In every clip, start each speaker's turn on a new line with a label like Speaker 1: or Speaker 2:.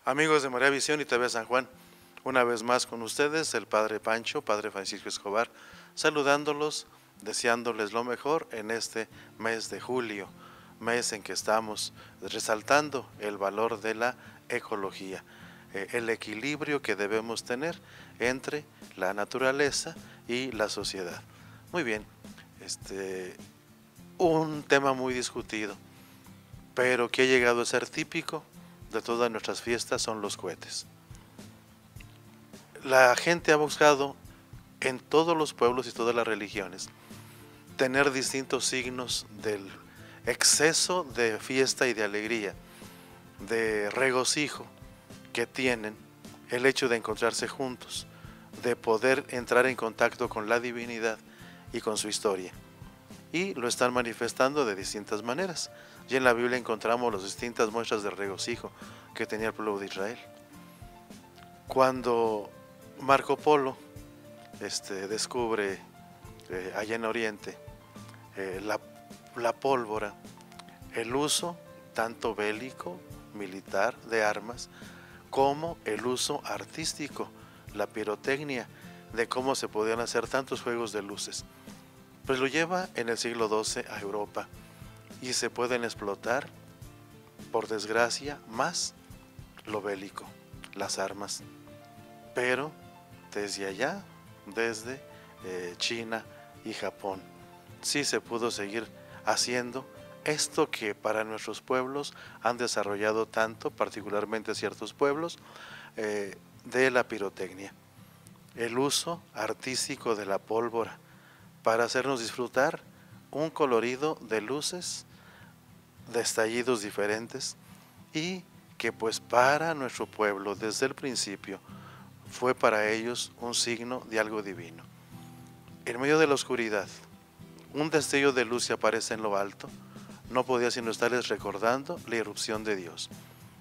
Speaker 1: Amigos de María Visión y TV San Juan, una vez más con ustedes el Padre Pancho, Padre Francisco Escobar, saludándolos, deseándoles lo mejor en este mes de julio, mes en que estamos resaltando el valor de la ecología, el equilibrio que debemos tener entre la naturaleza y la sociedad. Muy bien, un tema muy discutido, pero que ha llegado a ser típico de todas nuestras fiestas son los cohetes. La gente ha buscado en todos los pueblos y todas las religiones tener distintos signos del exceso de fiesta y de alegría, de regocijo que tienen el hecho de encontrarse juntos, de poder entrar en contacto con la divinidad y con su historia. Y lo están manifestando de distintas maneras. Y en la Biblia encontramos las distintas muestras de regocijo que tenía el pueblo de Israel. Cuando Marco Polo descubre allá en Oriente la pólvora, el uso tanto bélico, militar, de armas, como el uso artístico, la pirotecnia, de cómo se podían hacer tantos juegos de luces. Pues lo lleva en el siglo XII a Europa y se pueden explotar, por desgracia, más lo bélico, las armas. Pero desde allá, desde China y Japón, sí se pudo seguir haciendo esto que para nuestros pueblos han desarrollado tanto, particularmente ciertos pueblos, de la pirotecnia. El uso artístico de la pólvora para hacernos disfrutar un colorido de luces, de estallidos diferentes, y que pues para nuestro pueblo desde el principio fue para ellos un signo de algo divino. En medio de la oscuridad, un destello de luz se aparece en lo alto, no podía sino estarles recordando la irrupción de Dios.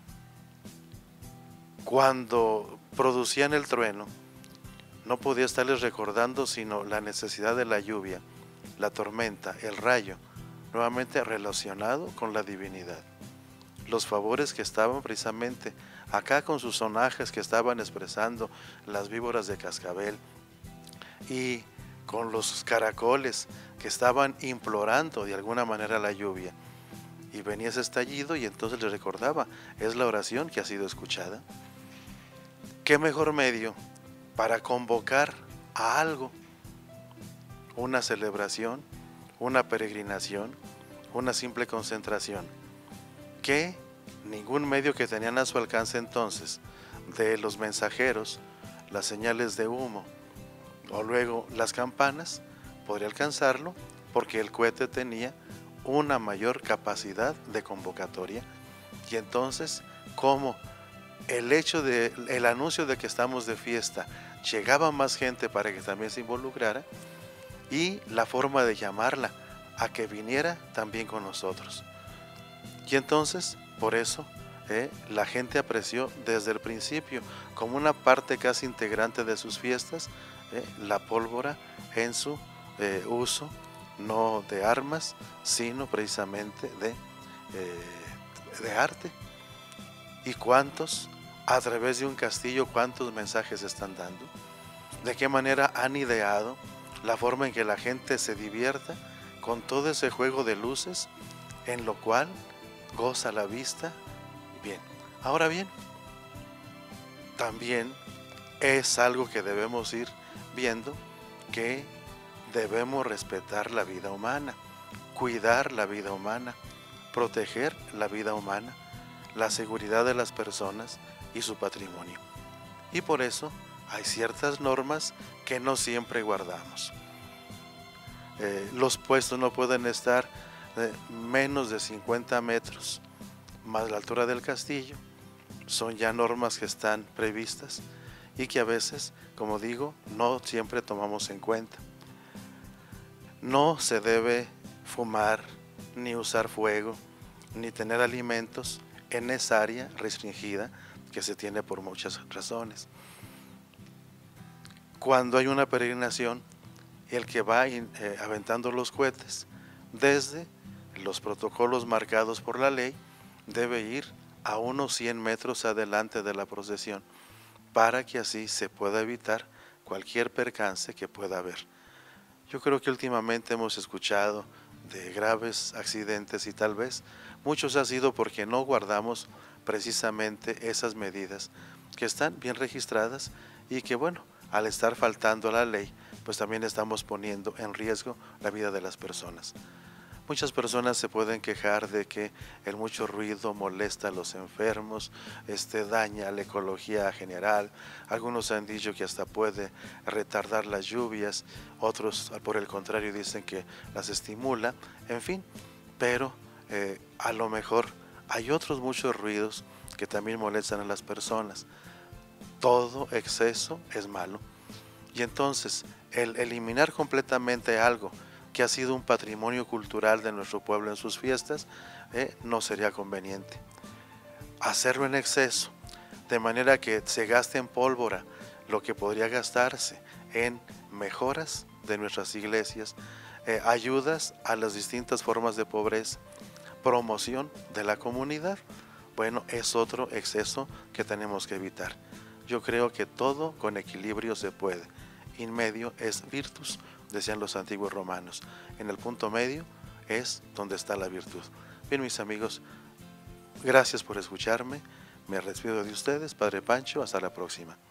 Speaker 1: Cuando producían el trueno, no podía estarles recordando sino la necesidad de la lluvia, la tormenta, el rayo, nuevamente relacionado con la divinidad. Los favores que estaban precisamente acá con sus sonajes que estaban expresando las víboras de cascabel y con los caracoles que estaban implorando de alguna manera la lluvia. Y venía ese estallido y entonces les recordaba, es la oración que ha sido escuchada. ¿Qué mejor medio para convocar a algo? Una celebración, una peregrinación, una simple concentración, que ningún medio que tenían a su alcance entonces, de los mensajeros, las señales de humo o luego las campanas, podría alcanzarlo, porque el cohete tenía una mayor capacidad de convocatoria. Y entonces, como el anuncio de que estamos de fiesta llegaba más gente para que también se involucrara, y la forma de llamarla a que viniera también con nosotros. Y entonces, por eso, la gente apreció desde el principio como una parte casi integrante de sus fiestas, la pólvora en su uso, no de armas, sino precisamente de arte. ¿Y cuántos, a través de un castillo, cuántos mensajes están dando? ¿De qué manera han ideado la forma en que la gente se divierta con todo ese juego de luces, en lo cual goza la vista? Bien, ahora bien, también es algo que debemos ir viendo, que debemos respetar la vida humana, cuidar la vida humana, proteger la vida humana, la seguridad de las personas y su patrimonio. Y por eso hay ciertas normas que no siempre guardamos. Los puestos no pueden estar menos de 50 metros más la altura del castillo. Son ya normas que están previstas y que a veces, como digo, no siempre tomamos en cuenta. No se debe fumar, ni usar fuego, ni tener alimentos en esa área restringida que se tiene por muchas razones. Cuando hay una peregrinación, el que va aventando los cohetes, desde los protocolos marcados por la ley, debe ir a unos 100 metros adelante de la procesión, para que así se pueda evitar cualquier percance que pueda haber. Yo creo que últimamente hemos escuchado de graves accidentes y tal vez muchos ha sido porque no guardamos precisamente esas medidas que están bien registradas y que, bueno, al estar faltando a la ley, pues también estamos poniendo en riesgo la vida de las personas. Muchas personas se pueden quejar de que el mucho ruido molesta a los enfermos, daña la ecología general. Algunos han dicho que hasta puede retardar las lluvias, otros por el contrario dicen que las estimula, en fin, pero a lo mejor hay otros muchos ruidos que también molestan a las personas. Todo exceso es malo. Y entonces, el eliminar completamente algo que ha sido un patrimonio cultural de nuestro pueblo en sus fiestas, no sería conveniente. Hacerlo en exceso, de manera que se gaste en pólvora lo que podría gastarse en mejoras de nuestras iglesias, ayudas a las distintas formas de pobreza, promoción de la comunidad, bueno, es otro exceso que tenemos que evitar. Yo creo que todo con equilibrio se puede. In medio es virtus, decían los antiguos romanos. En el punto medio es donde está la virtud. Bien, mis amigos, gracias por escucharme. Me despido de ustedes, Padre Pancho, hasta la próxima.